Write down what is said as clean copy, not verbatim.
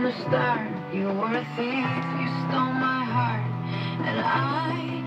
the start. You were a thief, you stole my heart, and I